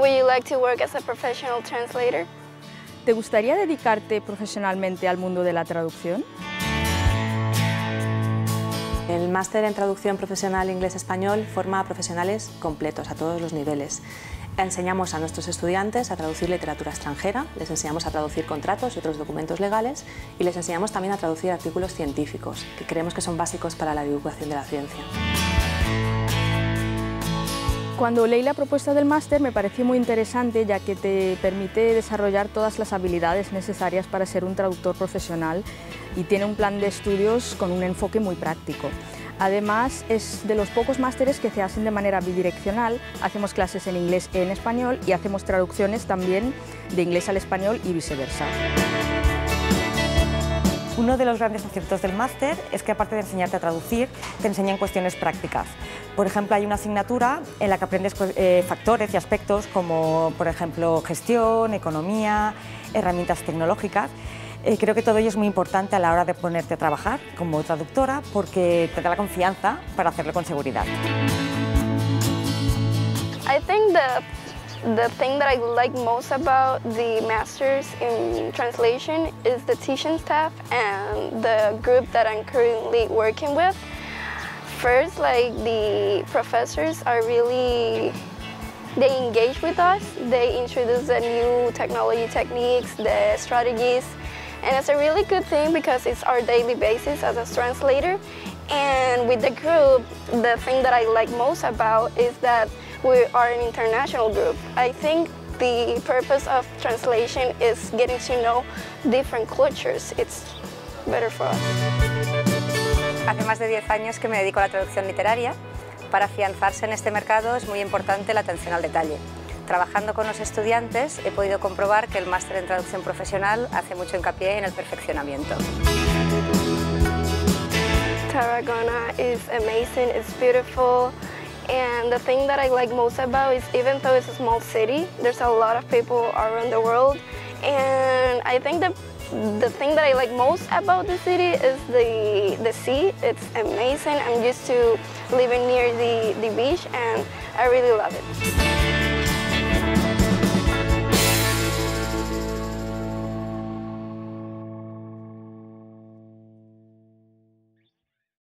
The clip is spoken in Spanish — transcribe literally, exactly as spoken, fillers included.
Would you like to work as a professional translator? ¿Te gustaría dedicarte profesionalmente al mundo de la traducción? El máster en traducción profesional inglés-español forma a profesionales completos a todos los niveles. Enseñamos a nuestros estudiantes a traducir literatura extranjera, les enseñamos a traducir contratos y otros documentos legales y les enseñamos también a traducir artículos científicos, que creemos que son básicos para la divulgación de la ciencia. Cuando leí la propuesta del máster me pareció muy interesante, ya que te permite desarrollar todas las habilidades necesarias para ser un traductor profesional y tiene un plan de estudios con un enfoque muy práctico. Además, es de los pocos másteres que se hacen de manera bidireccional. Hacemos clases en inglés y en español y hacemos traducciones también de inglés al español y viceversa. Uno de los grandes aciertos del máster es que, aparte de enseñarte a traducir, te enseñan cuestiones prácticas. Por ejemplo, hay una asignatura en la que aprendes eh, factores y aspectos como, por ejemplo, gestión, economía, herramientas tecnológicas. Eh, creo que todo ello es muy importante a la hora de ponerte a trabajar como traductora porque te da la confianza para hacerlo con seguridad. I think the The thing that I like most about the Masters in Translation is the teaching staff and the group that I'm currently working with. First, like, the professors are really, they engage with us, they introduce the new technology techniques, the strategies, and it's a really good thing because it's our daily basis as a translator. And with the group, the thing that I like most about is that we are an international group. I think the purpose of translation is getting to know different cultures. It's better for us. Hace más de diez años que me dedico a la traducción literaria. Para afianzarse en este mercado es muy importante la atención al detalle. Trabajando con los estudiantes he podido comprobar que el máster en traducción profesional hace mucho hincapié en el perfeccionamiento. Tarragona is amazing, it's beautiful. And the thing that I like most about is, even though it's a small city, there's a lot of people around the world. And I think that the thing that I like most about the city is the, the sea. It's amazing. I'm used to living near the, the beach and I really love it.